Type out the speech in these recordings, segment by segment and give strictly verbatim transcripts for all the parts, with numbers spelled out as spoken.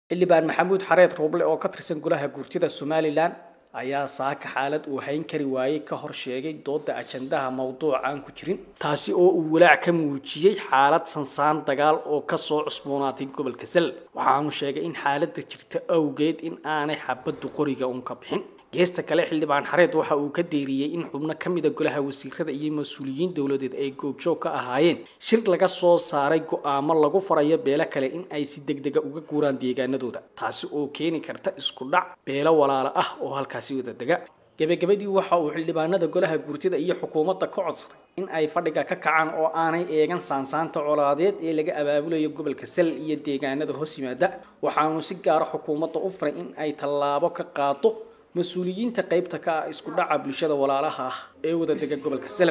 اللي بان محمود حريت روبل oo ka tirsan golaha guurtida Somaliland ayaa saaka xaalad uu hayn kari waayay ka hor sheegay dooda ajandaha mawduucan ku jirin taasi oo uu walaac ka muujiyay xaalad sansaan dagaal oo ka soo cusboonaatay gobolka Sal waxaanu sheegay in xaaladda jirta awgeed in aanay xabadu qoriga uun ka bixin geesta kale xildhibaan xareed waxa uu ka deeriyay in xubno kamida golaha wasiirada iyo mas'uuliyiin dawladeed ay goobjoog ka ahaayeen shir laga soo saaray go'aamo lagu farayo beela kale in ay si degdeg ah uga guuraan deegaanadooda taasi oo keeni karta isku dhac beela walaalo ah oo halkaasi wada dega gabagabadii waxa uu xildhibaanada golaha guurtida iyo xukuumadda ka codsaday in ay fadhiga ka kacaan oo aanay eegan saansaanta colaadeed ee laga abaabulayo gobolka Sal iyo deegaanada hoos yimaada waxaanu si gaar ah xukuumadda u faray in ay tallaabo ka qaado مسؤوليين تقيبتك اسكو دعا بلشده walaalaha ee wada dega gobolka Sal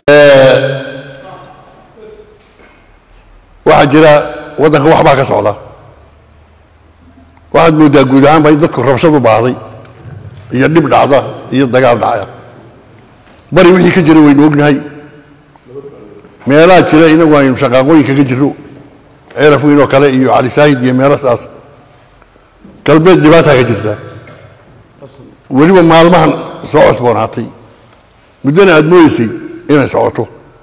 waxa jira wadanka wax baa ka socda waxa moodaa guud ahaan bay dadku rabshadu baaday iyo dib dhacda iyo dagaal dhacaya bari wixii ka jiray way ognahay meelaha jira inagu aynu shaqaqooyinka ka jiro ceelafweyn oo kale iyo cali saahid iyo meelahaas galbeed dhibaato ka jirta waliba maalmahan soo cusboonaatay mudana aad mooysay inay socoto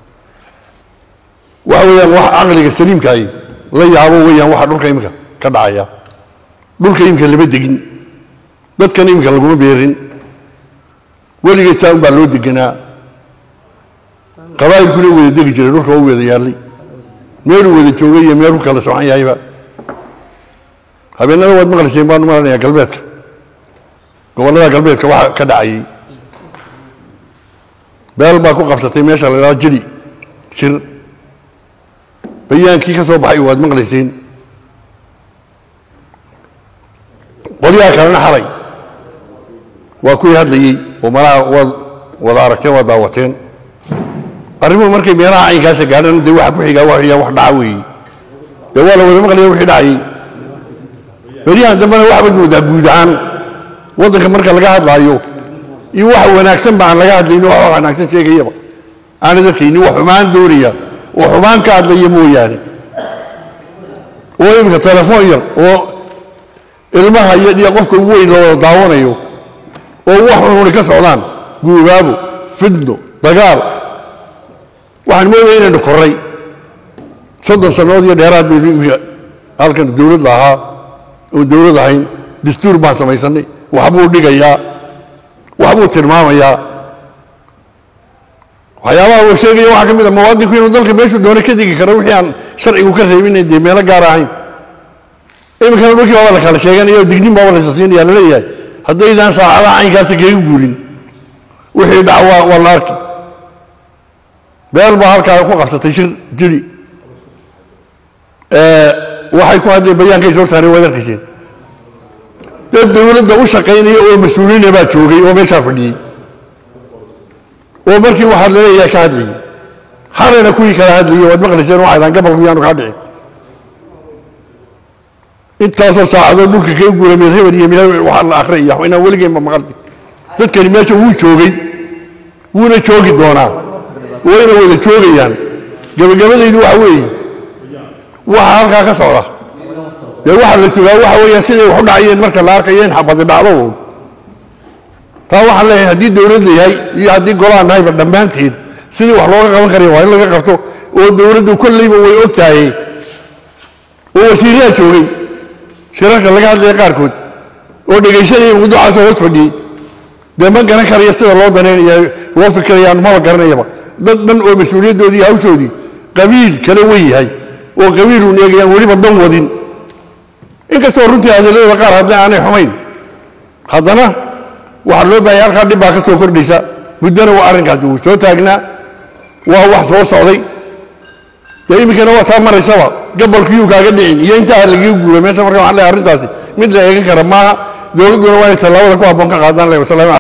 waxa weeyaan wax aqliga saliimka ay la yaabo weeyaan waxa dhulka imika ka dhacaya dhulka imika laba degin dadkan imika laguma beerin weligeed saan baa loo deganaa qabaa'ilkuna wada degi jiray dhulka oo wada yaalay meel wada joogay iyo meel kala socon yahayba habeenada wad maqlayseen baan maranayaa galbeedka gobolada galbeedka waxa ka dhacay beel baa ku qabsatay meesha la yiraahdo jili shir bayaankii ka soo baxay waad maqlayseen qoliyaha kalena xalay waa ku hadlayay oo malaha wada aragteen waa daawateen arrimo markay meelaha aynkaas gaadhaan dee waxa ku xiga wax wax dhaca weey dee waa la wada maqlayay wixii dhacay bariyahan dambana waxa bad moodaa guud ahaan wadanka marka laga hadlaayo iyo wax wanaagsan baan laga hadlayno wax wanaagsan sheegayaba aan dadkeenii wax xumaan doonaya oo xumaan ka hadlaya mooyaane oo imka telefoon yar oo ilmaha iyo qofka ugu weyn loo daawanayo oo wax xun ka socdaan guugaabo fidno dagaal waxaan moodayaa inaynu koray soddon sanadood iyo dheeraad bay halkan dawlad lahaa oo dawlad ahayn dastuur baan samaysanay waxbuu dhigayaa waxbuu tilmaamayaa waxyaabaha uu sheegaya waxa ka mid ah muwaadinku inuu dalka meeshu doono ka digi karo wixii aan sharcigu ka reebin dee meelo gaar ahayn imika dhulkii baa la kala sheeganayo dignin baa la siinaya la leeyahay haddaydan saacadaha aynkaas kaga guurin wixii dhacwa waa la arki beel baa halkaa ku qabsatay shir jiri ee waxay ku hadlay bayaankay soo saaray wadarkiiseen dad dawladda u shaqeynaya oo mas'uuliin baa joogay oo meesha fadhiyay oo markii waxa la leeyahay ka hadlayay xalana kuwii kala hadlayay wad maqlayseen waxa aan gabal biyaan ka dhicin intaasoo saacado dhulka ka guuramay hebel iyo meel waxa la akhriyo ina waligeey ma maqalti dadkani meesha uu joogay wuuna joogi doonaa wayna wada joogayaan gabagabadaydu waxa weeye waxa halkaa ka socda dee waxa la sugaa waxa weeye sidii wax u dhacayeen marka la arkayeen xabadi dhacdo taa waxa leeyahay haddii dawladda yahay iyo haddii golaha nahayba dhammaanteed sidii wax looga qaban karayo waa in laga qabto oo dawladdu kollayba way og tahay oo wasiirada joogay shirarka laga hadlaya qaarkood oo dhegaysanaya muddacaas hoos fadhiyey dee ma garan karayo sida loo danaynayo loo fikirayaan maba garanayaba dad dhan oo mas-uuliyaddoodii iyo hawshoodii qabiil kala wen yahay oo qabiiluun eegayaan weliba dan wadin inkastoo runtii hadalada qaar hadda aanay xumayn haddana waxa loo baahay halkaa dhib baa ka soo kordhaysa muddana waa arrinkaasi uu soo taagnaa waa wax soo socday dee iminkana waa taa maraysaba gabalkiyuu kaaga dhicin iyo intaa lagaga guura meesha marka waxaan leeyahay arrintaasi mid la eegan kara maaha dowladduna waa inay tallaabada ku habboon ka qaadaan leh wasalaam